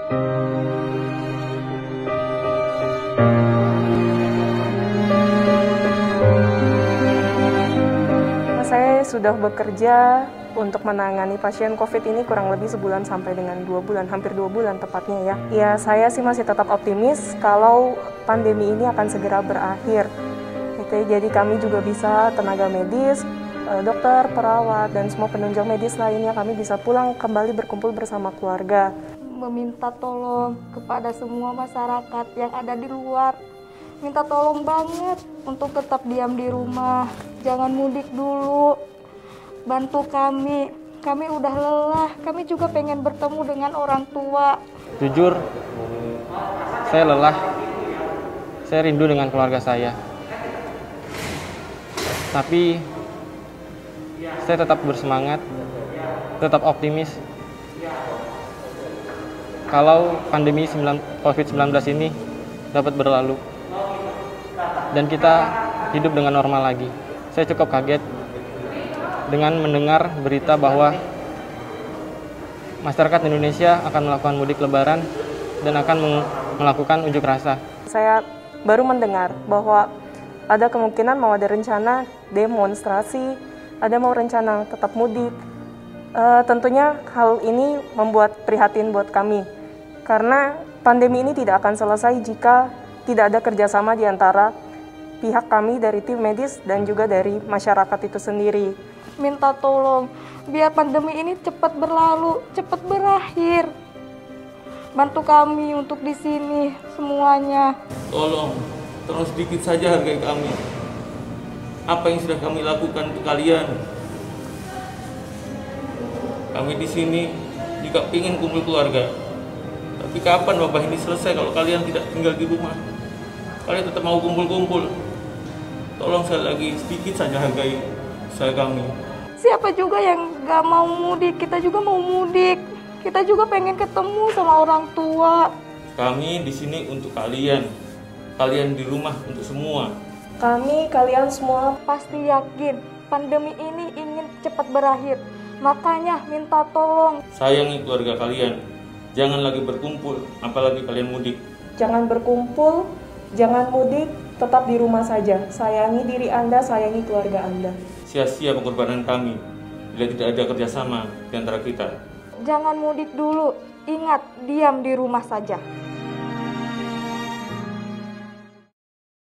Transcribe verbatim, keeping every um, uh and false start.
Saya sudah bekerja untuk menangani pasien COVID ini kurang lebih sebulan sampai dengan dua bulan, hampir dua bulan tepatnya ya. Ya, saya sih masih tetap optimis kalau pandemi ini akan segera berakhir. Gitu, jadi kami juga bisa, tenaga medis, dokter, perawat, dan semua penunjang medis lainnya, kami bisa pulang kembali berkumpul bersama keluarga. Meminta tolong kepada semua masyarakat yang ada di luar. Minta tolong banget untuk tetap diam di rumah, jangan mudik dulu. Bantu kami, kami udah lelah, kami juga pengen bertemu dengan orang tua. Jujur, saya lelah, saya rindu dengan keluarga saya. Tapi, saya tetap bersemangat, tetap optimis. Kalau pandemi COVID sembilan belas ini dapat berlalu, dan kita hidup dengan normal lagi. Saya cukup kaget dengan mendengar berita bahwa masyarakat Indonesia akan melakukan mudik lebaran dan akan melakukan unjuk rasa. Saya baru mendengar bahwa ada kemungkinan mau ada rencana demonstrasi, ada mau rencana tetap mudik. E, tentunya hal ini membuat prihatin buat kami, karena pandemi ini tidak akan selesai jika tidak ada kerjasama di antara pihak kami dari tim medis dan juga dari masyarakat itu sendiri. Minta tolong, biar pandemi ini cepat berlalu, cepat berakhir. Bantu kami untuk di sini semuanya. Tolong, tolong sedikit saja hargai kami. Apa yang sudah kami lakukan untuk kalian? Kami di sini juga ingin kumpul keluarga. Tapi kapan wabah ini selesai kalau kalian tidak tinggal di rumah? Kalian tetap mau kumpul-kumpul. Tolong sekali lagi, sedikit saja hargai saya kami. Siapa juga yang gak mau mudik? Kita juga mau mudik. Kita juga pengen ketemu sama orang tua. Kami di sini untuk kalian. Kalian di rumah untuk semua. Kami, kalian semua pasti yakin pandemi ini ingin cepat berakhir. Makanya minta tolong. Sayangi keluarga kalian. Jangan lagi berkumpul, apalagi kalian mudik. Jangan berkumpul, jangan mudik, tetap di rumah saja. Sayangi diri Anda, sayangi keluarga Anda. Sia-sia pengorbanan kami bila tidak ada kerjasama di antara kita. Jangan mudik dulu, ingat diam di rumah saja.